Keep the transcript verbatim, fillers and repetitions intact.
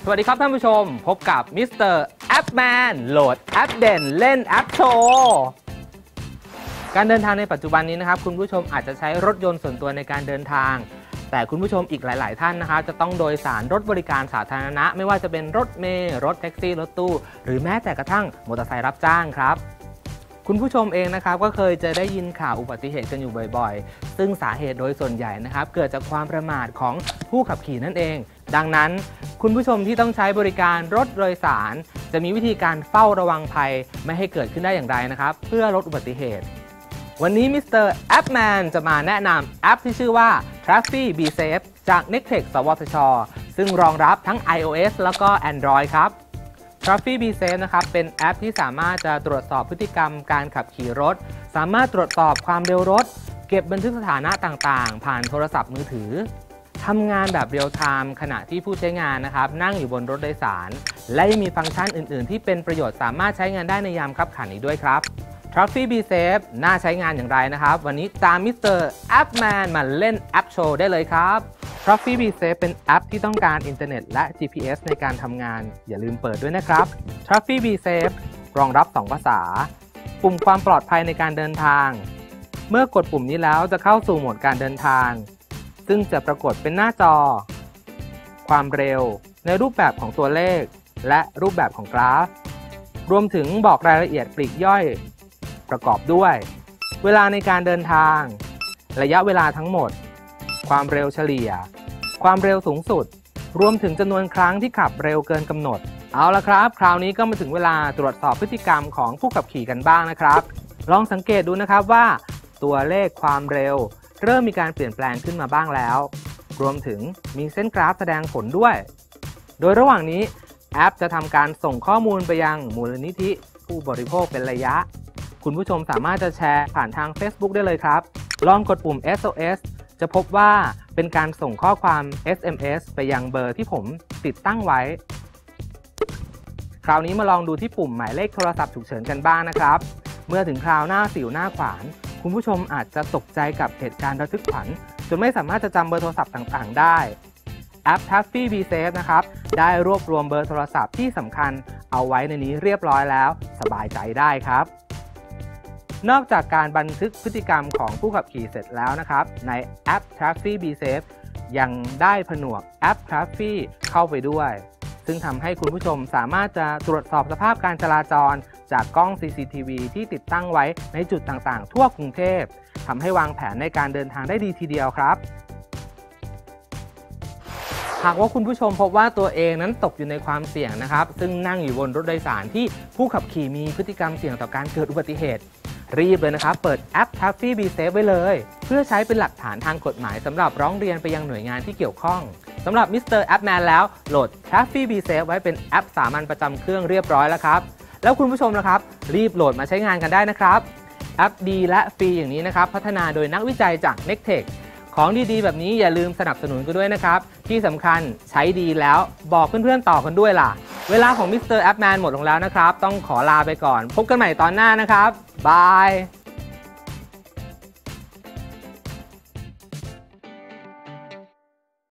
วัสดีครับท่านผู้ชมพบกับมิสเตอร์แอปแมนโหลดแอปเด่นเล่นแอปโชว์การเดินทางในปัจจุบันนี้นะครับคุณผู้ชมอาจจะใช้รถยนต์ส่วนตัวในการเดินทางแต่คุณผู้ชมอีกหลายๆท่านนะครับจะต้องโดยสารรถบริการสาธารณะไม่ว่าจะเป็นรถเมล์รถแท็กซี่รถตู้หรือแม้แต่กระทั่งมอเตอร์ไซค์รับจ้างครับคุณผู้ชมเองนะครับก็เคยจะได้ยินข่าวอุบัติเหตุกันอยู่บ่อยๆซึ่งสาเหตุโดยส่วนใหญ่นะครับเกิดจากความประมาทของผู้ขับขี่นั่นเองดังนั้นคุณผู้ชมที่ต้องใช้บริการรถโดยสารจะมีวิธีการเฝ้าระวังภัยไม่ให้เกิดขึ้นได้อย่างไรนะครับเพื่อลดอุบัติเหตุวันนี้มิสเตอร์แอปแมนจะมาแนะนำแอปที่ชื่อว่า Traffic Be Safe จาก Nectech สวทช.ซึ่งรองรับทั้ง iOS แล้วก็ Android ครับ Traffic Be Safe นะครับเป็นแอปที่สามารถจะตรวจสอบพฤติกรรมการขับขี่รถสามารถตรวจสอบความเร็วรถเก็บบันทึกสถานะต่างๆผ่านโทรศัพท์มือถือทำงานแบบเรียลไทม์ขณะที่ผู้ใช้งานนะครับนั่งอยู่บนรถโดยสารและยังมีฟังก์ชันอื่นๆที่เป็นประโยชน์สามารถใช้งานได้ในยามคับขันอีกด้วยครับ Traffic Be Safe น่าใช้งานอย่างไรนะครับวันนี้ตามมิสเตอร์แอปแมนมาเล่นแอปโชว์ได้เลยครับ Traffic Be Safe เป็นแอปที่ต้องการอินเทอร์เน็ตและ จี พี เอส ในการทำงานอย่าลืมเปิดด้วยนะครับ Traffic Be Safe รองรับสองภาษาปุ่มความปลอดภัยในการเดินทางเมื่อกดปุ่มนี้แล้วจะเข้าสู่โหมดการเดินทางซึ่งจะปรากฏเป็นหน้าจอความเร็วในรูปแบบของตัวเลขและรูปแบบของกราฟรวมถึงบอกรายละเอียดปลีกย่อยประกอบด้วยเวลาในการเดินทางระยะเวลาทั้งหมดความเร็วเฉลี่ยความเร็วสูงสุดรวมถึงจำนวนครั้งที่ขับเร็วเกินกำหนดเอาละครับคราวนี้ก็มาถึงเวลาตรวจสอบพฤติกรรมของผู้ขับขี่กันบ้างนะครับลองสังเกตดูนะครับว่าตัวเลขความเร็วเริ่มมีการเปลี่ยนแปลงขึ้นมาบ้างแล้วรวมถึงมีเส้นกราฟแสดงผลด้วยโดยระหว่างนี้แอปจะทำการส่งข้อมูลไปยังมูลนิธิผู้บริโภคเป็นระยะคุณผู้ชมสามารถจะแชร์ผ่านทาง Facebook ได้เลยครับลองกดปุ่ม เอส โอ เอส จะพบว่าเป็นการส่งข้อความ เอส เอ็ม เอส ไปยังเบอร์ที่ผมติดตั้งไว้คราวนี้มาลองดูที่ปุ่มหมายเลขโทรศัพท์ฉุกเฉินกันบ้างนะครับเมื่อถึงคราวหน้าสิวหน้าขวานคุณผู้ชมอาจจะตกใจกับเหตุการณ์ระทึกขวัญจนไม่สามารถจะจำเบอร์โทรศัพท์ต่างๆได้แอป Traffic Be Safe นะครับได้รวบรวมเบอร์โทรศัพท์ที่สำคัญเอาไว้ในนี้เรียบร้อยแล้วสบายใจได้ครับนอกจากการบันทึกพฤติกรรมของผู้ขับขี่เสร็จแล้วนะครับในแอป Traffic Be Safe ยังได้ผนวกแอป Traffic เข้าไปด้วยซึ่งทำให้คุณผู้ชมสามารถจะตรวจสอบสภาพการจราจรจากกล้อง ซี ซี ที วี ที่ติดตั้งไว้ในจุดต่างๆทั่วกรุงเทพทำให้วางแผนในการเดินทางได้ดีทีเดียวครับหากว่าคุณผู้ชมพบว่าตัวเองนั้นตกอยู่ในความเสี่ยงนะครับซึ่งนั่งอยู่บนรถโดยสารที่ผู้ขับขี่มีพฤติกรรมเสี่ยงต่อการเกิดอุบัติเหตุรีบเลยนะครับเปิดแอป Traffic Be Safe ไว้เลยเพื่อใช้เป็นหลักฐานทางกฎหมายสำหรับร้องเรียนไปยังหน่วยงานที่เกี่ยวข้องสำหรับมิสเตอร์แอปแมนแล้วโหลด Traffic Be Safe ไว้เป็นแอปสามัญประจำเครื่องเรียบร้อยแล้วครับแล้วคุณผู้ชมนะครับรีบโหลดมาใช้งานกันได้นะครับแอปดีและฟรีอย่างนี้นะครับพัฒนาโดยนักวิจัยจาก Nectech ของดีๆแบบนี้อย่าลืมสนับสนุนกันด้วยนะครับที่สำคัญใช้ดีแล้วบอกเพื่อนๆต่อกันด้วยล่ะเวลาของมิสเตอร์แอปแมนหมดลงแล้วนะครับต้องขอลาไปก่อนพบกันใหม่ตอนหน้านะครับบาย